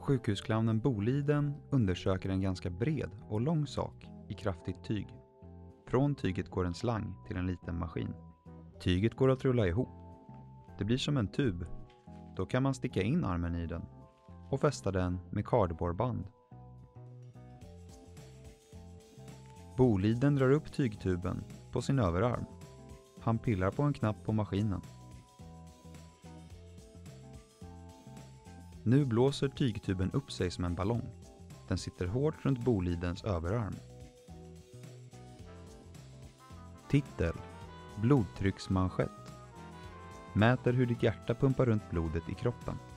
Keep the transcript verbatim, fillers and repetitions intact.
Sjukhusclownen Boliden undersöker en ganska bred och lång sak i kraftigt tyg. Från tyget går en slang till en liten maskin. Tyget går att rulla ihop. Det blir som en tub. Då kan man sticka in armen i den och fästa den med kardborreband. Boliden drar upp tygtuben på sin överarm. Han pillar på en knapp på maskinen. Nu blåser tygtuben upp sig som en ballong. Den sitter hårt runt Bolidens överarm. Titel: Blodtrycksmanschett. Mäter hur ditt hjärta pumpar runt blodet i kroppen.